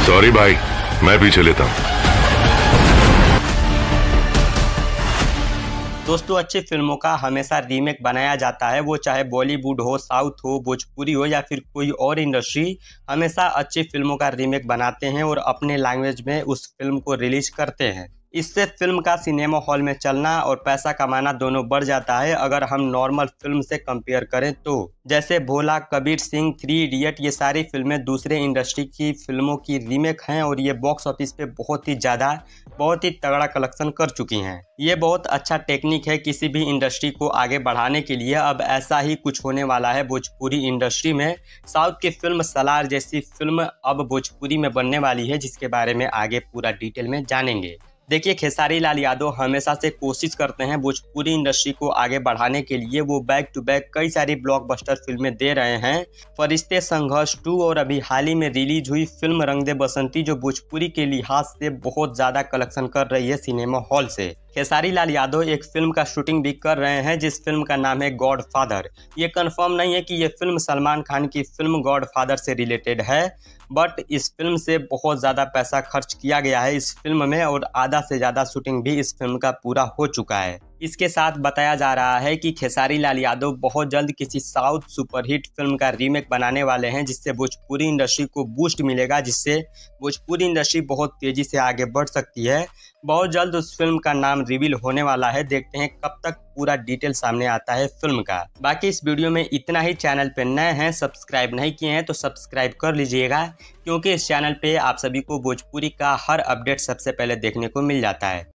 Sorry भाई, मैं पीछे लेता हूँ। दोस्तों, अच्छी फिल्मों का हमेशा रीमेक बनाया जाता है, वो चाहे बॉलीवुड हो, साउथ हो, भोजपुरी हो या फिर कोई और इंडस्ट्री, हमेशा अच्छी फिल्मों का रीमेक बनाते हैं और अपने लैंग्वेज में उस फिल्म को रिलीज करते हैं। इससे फिल्म का सिनेमा हॉल में चलना और पैसा कमाना दोनों बढ़ जाता है अगर हम नॉर्मल फिल्म से कंपेयर करें तो। जैसे भोला, कबीर सिंह, 3 इडियट, ये सारी फिल्में दूसरे इंडस्ट्री की फिल्मों की रीमेक हैं और ये बॉक्स ऑफिस पे बहुत ही तगड़ा कलेक्शन कर चुकी हैं। ये बहुत अच्छा टेक्निक है किसी भी इंडस्ट्री को आगे बढ़ाने के लिए। अब ऐसा ही कुछ होने वाला है भोजपुरी इंडस्ट्री में। साउथ की फिल्म सलार जैसी फिल्म अब भोजपुरी में बनने वाली है, जिसके बारे में आगे पूरा डिटेल में जानेंगे। देखिए, खेसारी लाल यादव हमेशा से कोशिश करते हैं भोजपुरी इंडस्ट्री को आगे बढ़ाने के लिए। वो बैक टू बैक कई सारी ब्लॉकबस्टर फिल्में दे रहे हैं। फरिश्ते, संघर्ष 2 और अभी हाल ही में रिलीज हुई फिल्म रंग दे बसंती, जो भोजपुरी के लिहाज से बहुत ज़्यादा कलेक्शन कर रही है सिनेमा हॉल से। खेसारी लाल यादव एक फिल्म का शूटिंग भी कर रहे हैं जिस फिल्म का नाम है गॉडफादर। ये कंफर्म नहीं है कि ये फिल्म सलमान खान की फिल्म गॉडफादर से रिलेटेड है, बट इस फिल्म से बहुत ज़्यादा पैसा खर्च किया गया है इस फिल्म में और आधा से ज़्यादा शूटिंग भी इस फिल्म का पूरा हो चुका है। इसके साथ बताया जा रहा है कि खेसारी लाल यादव बहुत जल्द किसी साउथ सुपरहिट फिल्म का रीमेक बनाने वाले हैं, जिससे भोजपुरी इंडस्ट्री को बूस्ट मिलेगा, जिससे भोजपुरी इंडस्ट्री बहुत तेज़ी से आगे बढ़ सकती है। बहुत जल्द उस फिल्म का नाम रिवील होने वाला है। देखते हैं कब तक पूरा डिटेल सामने आता है फिल्म का। बाकी इस वीडियो में इतना ही। चैनल पे नए हैं, सब्सक्राइब नहीं किए हैं तो सब्सक्राइब कर लीजिएगा, क्योंकि इस चैनल पे आप सभी को भोजपुरी का हर अपडेट सबसे पहले देखने को मिल जाता है।